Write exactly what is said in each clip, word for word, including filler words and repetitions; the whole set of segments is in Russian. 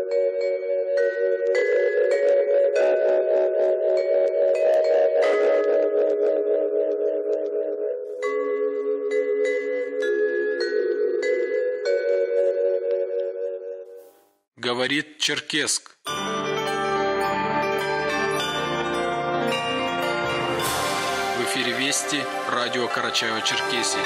Говорит Черкесск. В эфире Вести, радио Карачаево-Черкесия.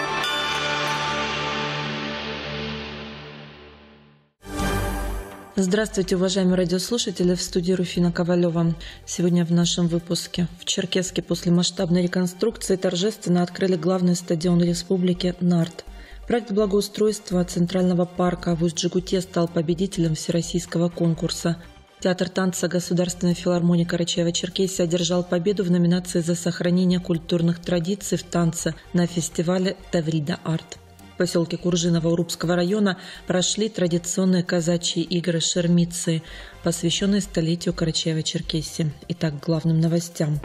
Здравствуйте, уважаемые радиослушатели, в студии Руфина Ковалева. Сегодня в нашем выпуске. В Черкесске после масштабной реконструкции торжественно открыли главный стадион республики «Нарт». Проект благоустройства Центрального парка в Усть-Джигуте стал победителем всероссийского конкурса. Театр танца Государственной филармонии Карачаево-Черкесии одержал победу в номинации за сохранение культурных традиций в танце на фестивале «Таврида Арт». В поселке Куржиново Урупского района прошли традиционные казачьи игры «Шермицы», посвященные столетию Карачаево-Черкесии. Итак, к главным новостям.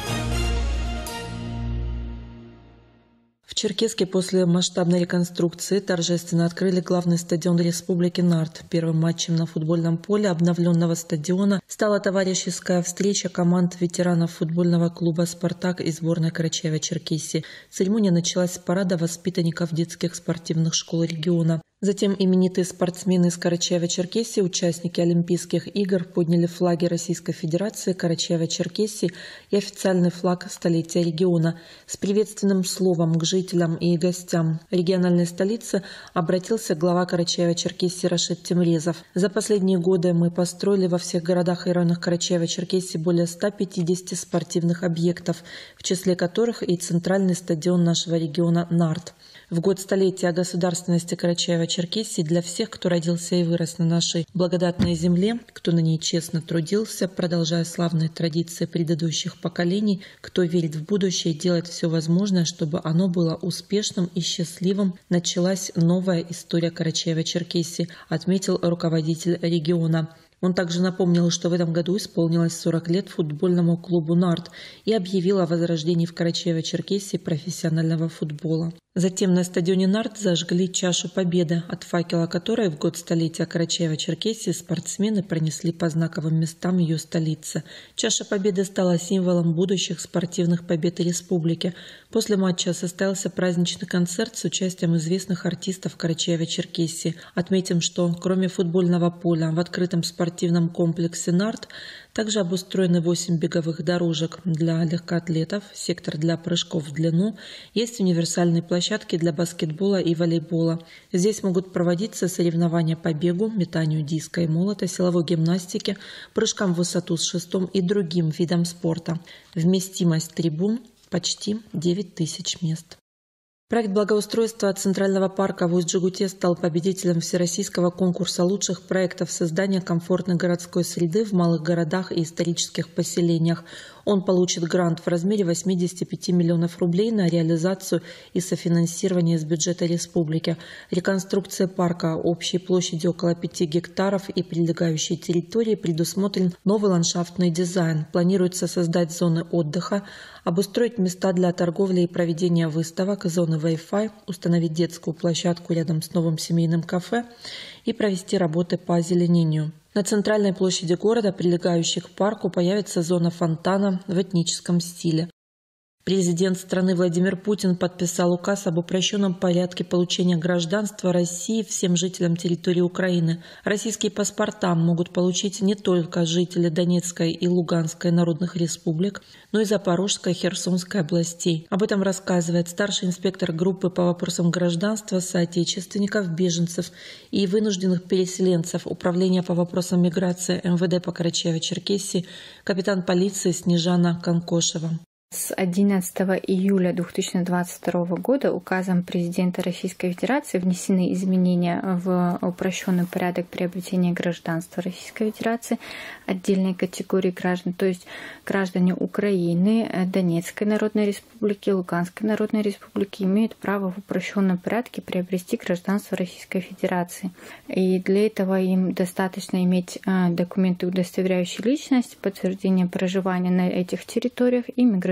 В Черкесске после масштабной реконструкции торжественно открыли главный стадион республики «Нарт». Первым матчем на футбольном поле обновленного стадиона стала товарищеская встреча команд ветеранов футбольного клуба «Спартак» и сборной Карачаево-Черкесии. Церемония началась с парада воспитанников детских спортивных школ региона. Затем именитые спортсмены из Карачаево-Черкесии, участники Олимпийских игр, подняли флаги Российской Федерации, Карачаево-Черкесии и официальный флаг столетия региона. С приветственным словом к жителям и гостям региональной столицы обратился глава Карачаево-Черкесии Рашид Темрезов. За последние годы мы построили во всех городах и районах Карачаево-Черкесии более ста пятидесяти спортивных объектов, в числе которых и центральный стадион нашего региона «Нарт». В год столетия государственности Карачаево-Черкесии для всех, кто родился и вырос на нашей благодатной земле, кто на ней честно трудился, продолжая славные традиции предыдущих поколений, кто верит в будущее и делает все возможное, чтобы оно было успешным и счастливым, началась новая история Карачаево-Черкесии, отметил руководитель региона. Он также напомнил, что в этом году исполнилось сорок лет футбольному клубу «Нарт» и объявил о возрождении в Карачаево-Черкесии профессионального футбола. Затем на стадионе «Нарт» зажгли чашу победы, от факела которой в год столетия Карачаево-Черкесии спортсмены пронесли по знаковым местам ее столицы. Чаша победы стала символом будущих спортивных побед республики. После матча состоялся праздничный концерт с участием известных артистов Карачаево-Черкесии. Отметим, что кроме футбольного поля в открытом спортивном комплексе «Нарт» также обустроены восемь беговых дорожек для легкоатлетов, сектор для прыжков в длину, есть универсальные площадки для баскетбола и волейбола. Здесь могут проводиться соревнования по бегу, метанию диска и молота, силовой гимнастике, прыжкам в высоту с шестом и другим видам спорта. Вместимость трибун почти девять тысяч мест. Проект благоустройства Центрального парка в Усть-Джигуте стал победителем всероссийского конкурса лучших проектов создания комфортной городской среды в малых городах и исторических поселениях. Он получит грант в размере восьмидесяти пяти миллионов рублей на реализацию и софинансирование из бюджета республики. Реконструкция парка общей площадью около пяти гектаров и прилегающей территории предусмотрен новый ландшафтный дизайн. Планируется создать зоны отдыха, обустроить места для торговли и проведения выставок, зоны Wi-Fi, установить детскую площадку рядом с новым семейным кафе и провести работы по озеленению. На центральной площади города, прилегающей к парку, появится зона фонтана в этническом стиле. Президент страны Владимир Путин подписал указ об упрощенном порядке получения гражданства России всем жителям территории Украины. Российские паспорта могут получить не только жители Донецкой и Луганской народных республик, но и Запорожской и Херсонской областей. Об этом рассказывает старший инспектор группы по вопросам гражданства, соотечественников, беженцев и вынужденных переселенцев Управления по вопросам миграции эм вэ дэ по Карачаево-Черкесии капитан полиции Снежана Конкошева. С одиннадцатого июля две тысячи двадцать второго года указом президента Российской Федерации внесены изменения в упрощенный порядок приобретения гражданства Российской Федерации отдельной категории граждан, то есть граждане Украины, Донецкой Народной Республики, Луганской Народной Республики имеют право в упрощенном порядке приобрести гражданство Российской Федерации. И для этого им достаточно иметь документы, удостоверяющие личность, подтверждение проживания на этих территориях и миграционные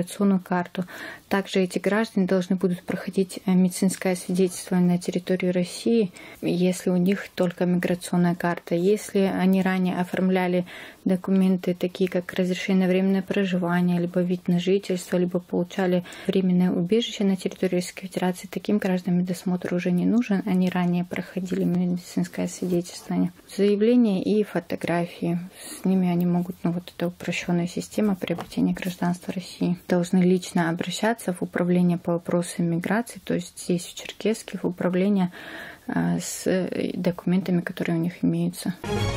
миграционную карту. Также эти граждане должны будут проходить медицинское свидетельствование на территории России, если у них только миграционная карта. Если они ранее оформляли документы, такие как разрешение на временное проживание, либо вид на жительство, либо получали временное убежище на территории Российской Федерации, таким гражданам медосмотр уже не нужен. Они ранее проходили медицинское свидетельствование. Заявление и фотографии. С ними они могут, ну вот эта упрощенная система приобретения гражданства России. Должны лично обращаться в управление по вопросам миграции, то есть здесь в Черкесске, в управление с документами, которые у них имеются.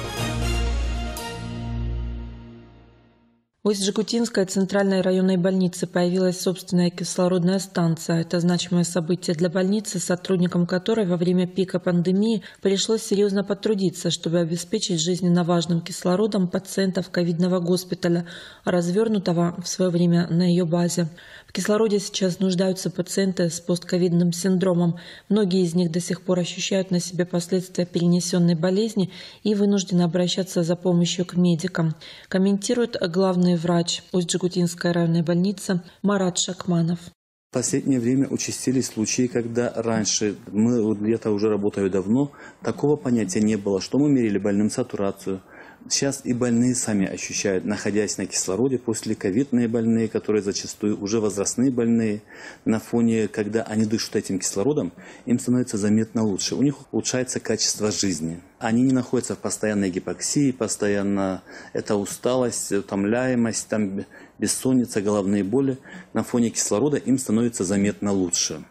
В Усть-Жигутинской центральной районной больнице появилась собственная кислородная станция. Это значимое событие для больницы, сотрудникам которой во время пика пандемии пришлось серьезно потрудиться, чтобы обеспечить жизненно важным кислородом пациентов ковидного госпиталя, развернутого в свое время на ее базе. В кислороде сейчас нуждаются пациенты с постковидным синдромом. Многие из них до сих пор ощущают на себе последствия перенесенной болезни и вынуждены обращаться за помощью к медикам. Комментирует главный врач Усть-Жигутинской районной больницы Марат Шакманов. В последнее время участились случаи, когда раньше, мы где-то уже работаю давно, такого понятия не было, что мы мерили больным сатурацию. Сейчас и больные сами ощущают, находясь на кислороде, после ковидные больные, которые зачастую уже возрастные больные, на фоне, когда они дышат этим кислородом, им становится заметно лучше. У них улучшается качество жизни. Они не находятся в постоянной гипоксии, постоянно это усталость, утомляемость, там бессонница, головные боли. На фоне кислорода им становится заметно лучше.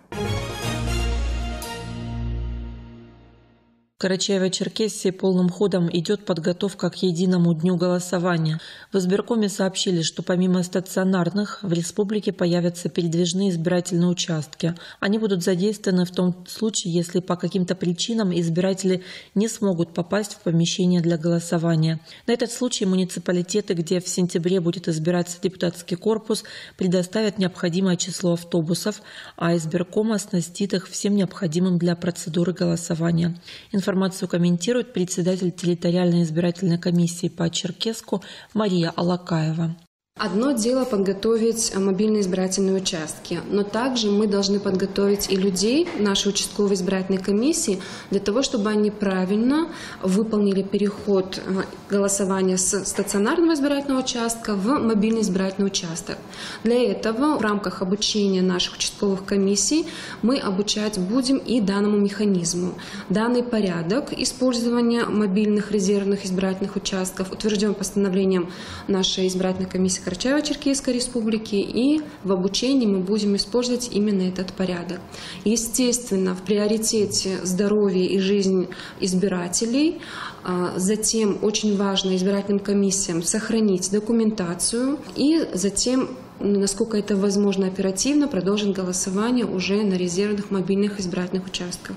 В Карачаево-Черкесии полным ходом идет подготовка к единому дню голосования. В избиркоме сообщили, что помимо стационарных в республике появятся передвижные избирательные участки. Они будут задействованы в том случае, если по каким-то причинам избиратели не смогут попасть в помещение для голосования. На этот случай муниципалитеты, где в сентябре будет избираться депутатский корпус, предоставят необходимое число автобусов, а избирком оснастит их всем необходимым для процедуры голосования. Информацию комментирует председатель территориальной избирательной комиссии по Черкесску Мария Алакаева. Одно дело подготовить мобильные избирательные участки, но также мы должны подготовить и людей нашей участковой избирательной комиссии для того, чтобы они правильно выполнили переход голосования с стационарного избирательного участка в мобильный избирательный участок. Для этого в рамках обучения наших участковых комиссий мы обучать будем и данному механизму. Данный порядок использования мобильных резервных избирательных участков утвержден постановлением нашей избирательной комиссии Карачаево-Черкесской республики, и в обучении мы будем использовать именно этот порядок. Естественно, в приоритете здоровье и жизнь избирателей. Затем очень важно избирательным комиссиям сохранить документацию и затем, насколько это возможно оперативно, продолжить голосование уже на резервных мобильных избирательных участках.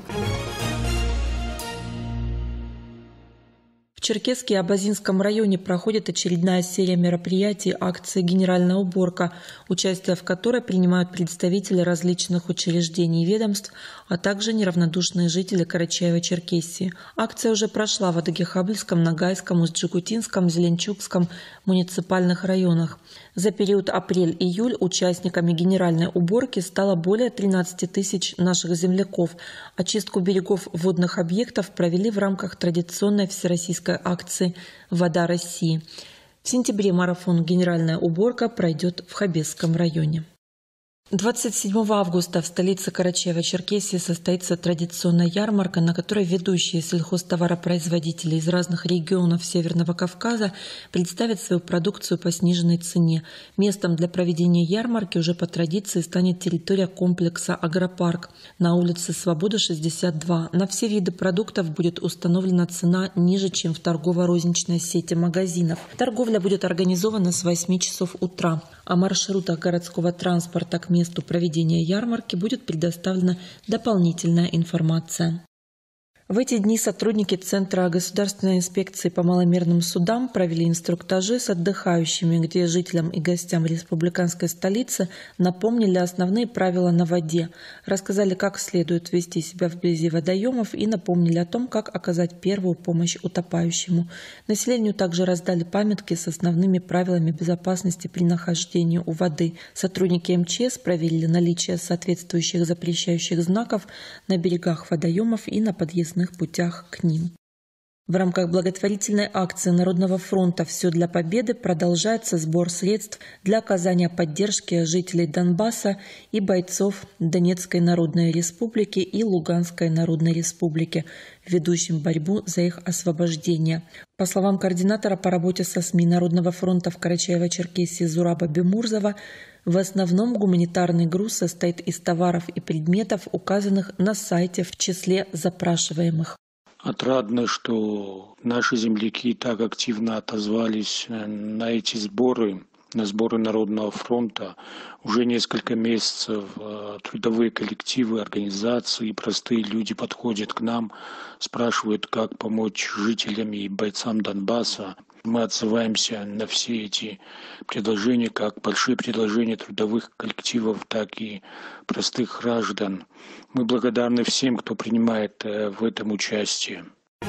В Черкесске и Абазинском районе проходит очередная серия мероприятий акции «Генеральная уборка», участие в которой принимают представители различных учреждений и ведомств, а также неравнодушные жители Карачаево-Черкесии. Акция уже прошла в Адыгехабльском, Ногайском, Усть-Жигутинском, Зеленчукском муниципальных районах. За период апрель-июль участниками генеральной уборки стало более тринадцати тысяч наших земляков. Очистку берегов водных объектов провели в рамках традиционной всероссийской акции «Вода России». В сентябре марафон «Генеральная уборка» пройдет в Хабесском районе. двадцать седьмого августа в столице Карачаево-Черкесии состоится традиционная ярмарка, на которой ведущие сельхозтоваропроизводители из разных регионов Северного Кавказа представят свою продукцию по сниженной цене. Местом для проведения ярмарки уже по традиции станет территория комплекса «Агропарк» на улице Свободы, шестьдесят два. На все виды продуктов будет установлена цена ниже, чем в торгово-розничной сети магазинов. Торговля будет организована с восьми часов утра. О маршрутах городского транспорта к месту проведения ярмарки будет предоставлена дополнительная информация. В эти дни сотрудники Центра государственной инспекции по маломерным судам провели инструктажи с отдыхающими, где жителям и гостям республиканской столицы напомнили основные правила на воде, рассказали, как следует вести себя вблизи водоемов и напомнили о том, как оказать первую помощь утопающему. Населению также раздали памятки с основными правилами безопасности при нахождении у воды. Сотрудники эм че эс проверили наличие соответствующих запрещающих знаков на берегах водоемов и на подъездных путях к ним. В рамках благотворительной акции Народного фронта «Все для победы» продолжается сбор средств для оказания поддержки жителей Донбасса и бойцов Донецкой Народной Республики и Луганской Народной Республики, ведущим борьбу за их освобождение. По словам координатора по работе со СМИ Народного фронта в Карачаево-Черкесии Зураба Бемурзова, в основном гуманитарный груз состоит из товаров и предметов, указанных на сайте в числе запрашиваемых. Отрадно, что наши земляки так активно отозвались на эти сборы, на сборы Народного фронта. Уже несколько месяцев трудовые коллективы, организации и простые люди подходят к нам, спрашивают, как помочь жителям и бойцам Донбасса. Мы отзываемся на все эти предложения, как большие предложения трудовых коллективов, так и простых граждан. Мы благодарны всем, кто принимает в этом участие.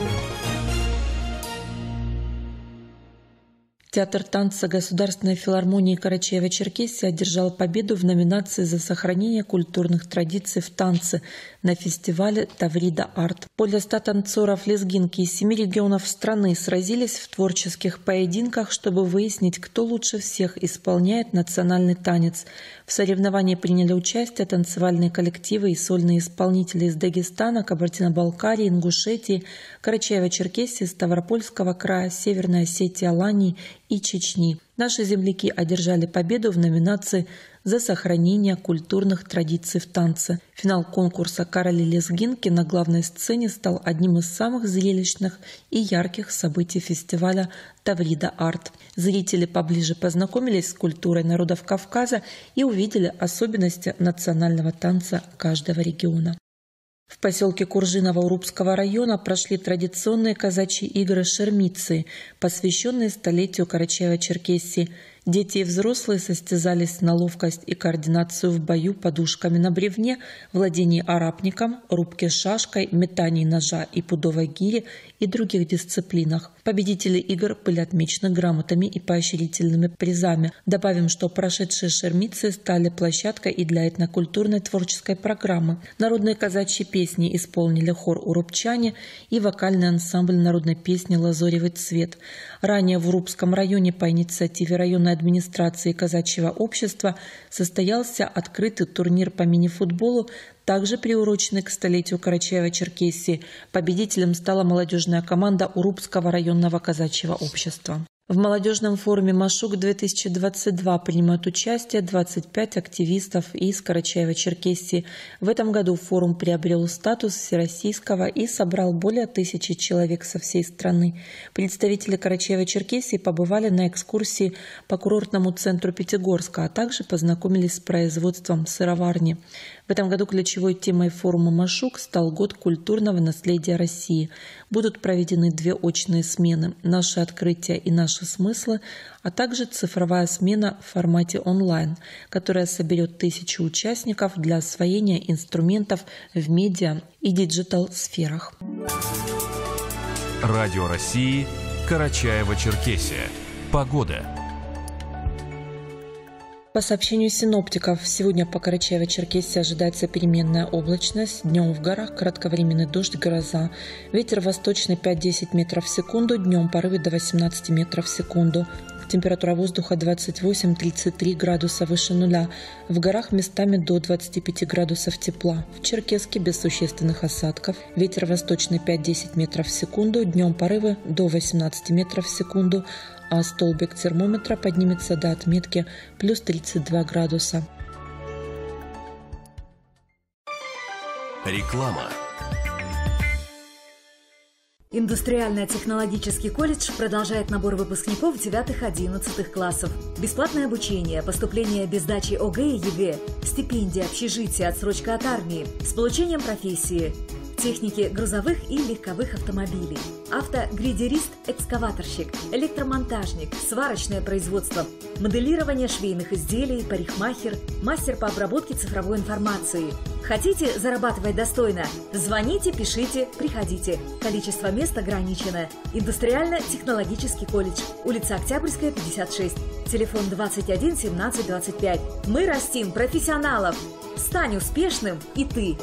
Театр танца Государственной филармонии Карачаево-Черкесии одержал победу в номинации за сохранение культурных традиций в танце на фестивале «Таврида Арт». Более ста танцоров лезгинки из семи регионов страны сразились в творческих поединках, чтобы выяснить, кто лучше всех исполняет национальный танец. В соревновании приняли участие танцевальные коллективы и сольные исполнители из Дагестана, Кабардино-Балкарии, Ингушетии, Карачаево-Черкесии, Ставропольского края, Северной Осетии, Алании и Чечни. Наши земляки одержали победу в номинации «За сохранение культурных традиций в танце». Финал конкурса «Короли лезгинки» на главной сцене стал одним из самых зрелищных и ярких событий фестиваля «Таврида Арт». Зрители поближе познакомились с культурой народов Кавказа и увидели особенности национального танца каждого региона. В поселке Куржиново Урупского района прошли традиционные казачьи игры «Шермицы», посвященные столетию Карачаево-Черкесии. Дети и взрослые состязались на ловкость и координацию в бою подушками на бревне, владении арапником, рубке шашкой, метании ножа и пудовой гири и других дисциплинах. Победители игр были отмечены грамотами и поощрительными призами. Добавим, что прошедшие шермицы стали площадкой и для этнокультурной творческой программы. Народные казачьи песни исполнили хор «Урупчане» и вокальный ансамбль народной песни «Лазоревый цвет». Ранее в Урупском районе по инициативе районной администрации казачьего общества состоялся открытый турнир по мини-футболу, также приуроченный к столетию Карачаево-Черкесии. Победителем стала молодежная команда Урупского районного казачьего общества. В молодежном форуме «Машук-две тысячи двадцать два» принимают участие двадцать пять активистов из Карачаево-Черкесии. В этом году форум приобрел статус всероссийского и собрал более тысячи человек со всей страны. Представители Карачаево-Черкесии побывали на экскурсии по курортному центру Пятигорска, а также познакомились с производством сыроварни. В этом году ключевой темой форума «Машук» стал год культурного наследия России. Будут проведены две очные смены «Наши открытия и наши смыслы», а также цифровая смена в формате онлайн, которая соберет тысячи участников для освоения инструментов в медиа и диджитал-сферах. Радио России, Карачаево-Черкесия. Погода. По сообщению синоптиков, сегодня по Карачаево-Черкесии ожидается переменная облачность. Днем в горах кратковременный дождь, гроза. Ветер восточный пять-десять метров в секунду, днем порывы до восемнадцати метров в секунду. Температура воздуха двадцать восемь - тридцать три градуса выше нуля. В горах местами до двадцати пяти градусов тепла. В Черкесске без существенных осадков. Ветер восточный пять-десять метров в секунду, днем порывы до восемнадцати метров в секунду, а столбик термометра поднимется до отметки плюс тридцать два градуса. Реклама. Индустриально-технологический колледж продолжает набор выпускников девятых-одиннадцатых классов. Бесплатное обучение, поступление без сдачи ОГЭ и ЕГЭ, стипендия, общежитие, отсрочка от армии с получением профессии. техники грузовых и легковых автомобилей, автогрейдерист-экскаваторщик, электромонтажник, сварочное производство, моделирование швейных изделий, парикмахер, мастер по обработке цифровой информации. Хотите зарабатывать достойно? Звоните, пишите, приходите. Количество мест ограничено. Индустриально-технологический колледж. Улица Октябрьская, пятьдесят шесть. Телефон двадцать один семнадцать двадцать пять. Мы растим профессионалов. Стань успешным и ты.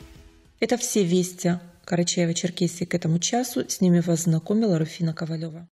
Это все вести Карачаево-Черкесии к этому часу. С ними вас знакомила Руфина Ковалева.